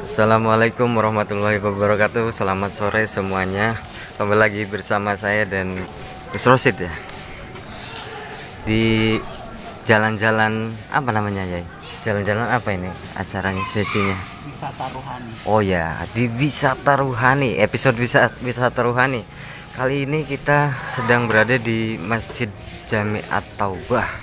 Assalamualaikum warahmatullahi wabarakatuh. Selamat sore semuanya. Kembali lagi bersama saya dan Gus Rosid ya. Di jalan-jalan apa namanya ya? Jalan-jalan apa ini acaranya, sesinya? Wisata rohani. Oh ya, di wisata rohani, episode wisata rohani. Kali ini kita sedang berada di Masjid Jami At-Taubah,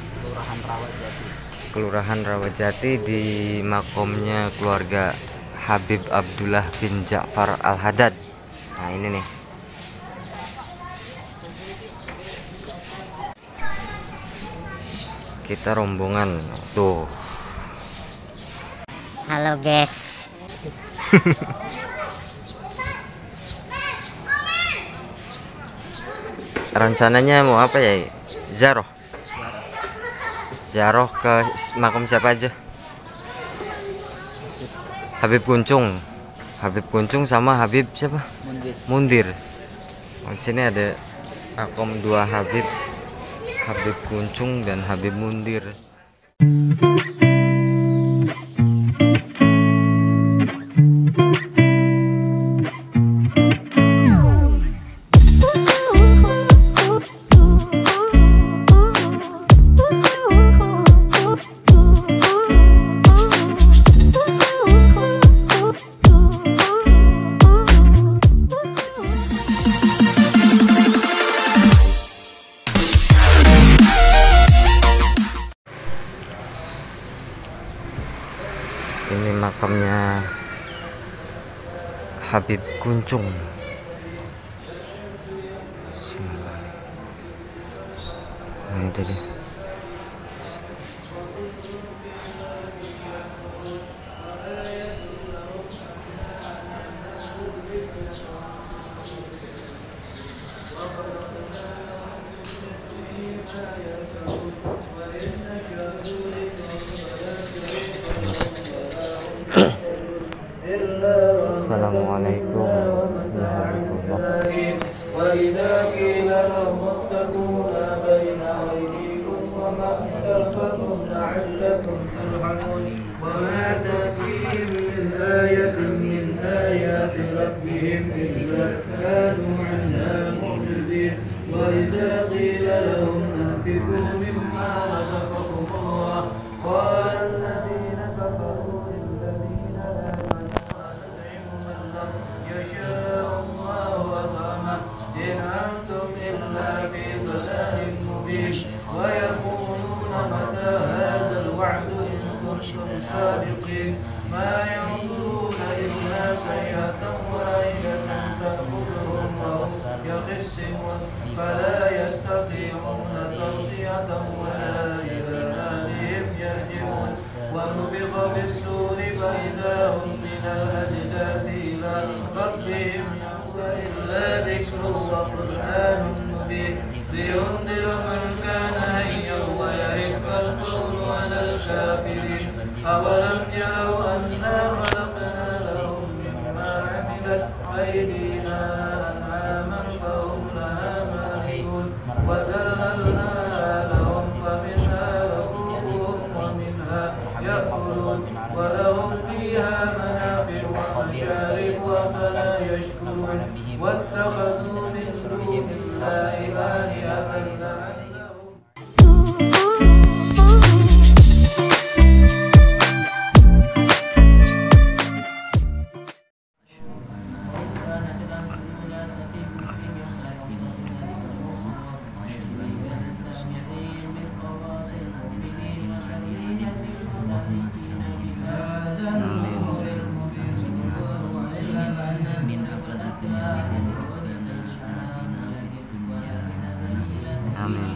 Kelurahan Rawajati, di makomnya keluarga Habib Abdullah bin Ja'far Al-Haddad. Nah ini nih. Kita rombongan tuh. Halo guys. Rencananya mau apa ya? Ziarah ke makam siapa aja? Habib Kuncung sama Habib siapa? Mundir. Oh, di sini ada makam dua Habib Kuncung dan Habib Mundir. Ini makamnya Habib Kuncung. Nah itu dia. Assalamualaikum warahmatullahi صادقين ما ينظرون إلا سيئة واحدة تأخذهم يخسهم فلا يستطيعون توصية ولا إلى أهلهم يرجعون ونفخ في السور فإذا هم من الأجداث إلى ربهم إلا ذكر وقرآن مبين لينذر من كان حيا ويحق القول على الكافرين أولم يروا أنا خلقنا لهم مما عملت أيدينا أنعاما فهم لها مالكون وذللناها لهم فمنها ركوبهم ومنها يأكلون ولهم فيها منافع ومشارب أفلا يشكرون واتخذوا من دون الله آلهة لعلهم Amin.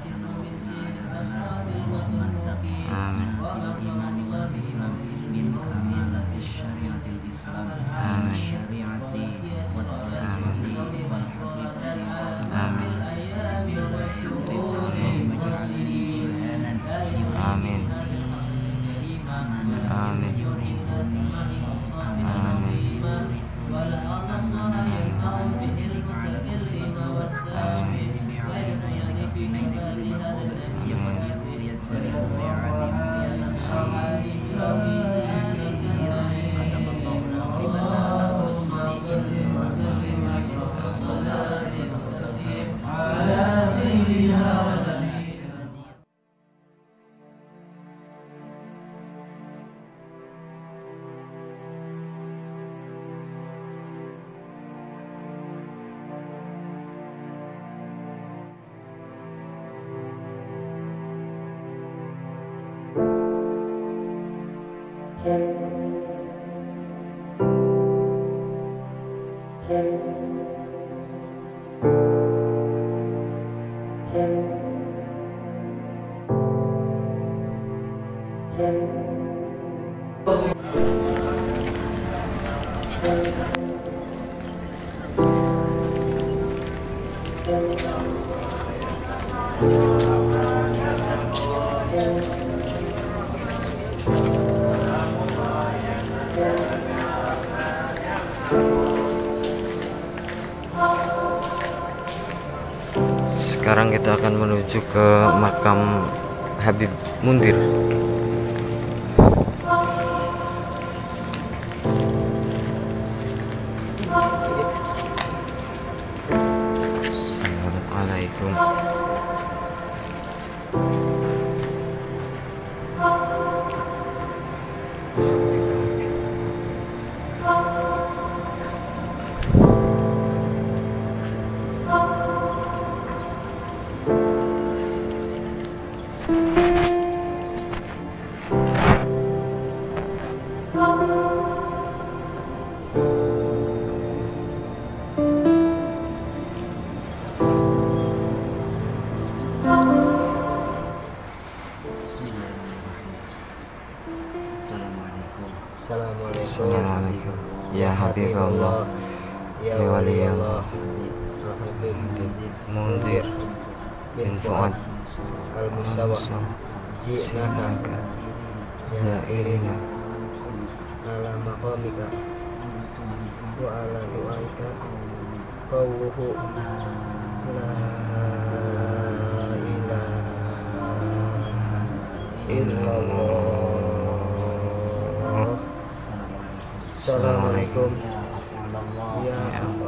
Amin. Amin. Sekarang kita akan menuju ke makam Habib Mundir. Assalamualaikum. Assalamualaikum. Ya Habib Allah, ya Wali Allah, Habib Mundir bin Fuad Al-Musawwam, ji'naka zairina ala maqamika wa ala du'aika qawluhu la ilaha illallah. Assalamualaikum ya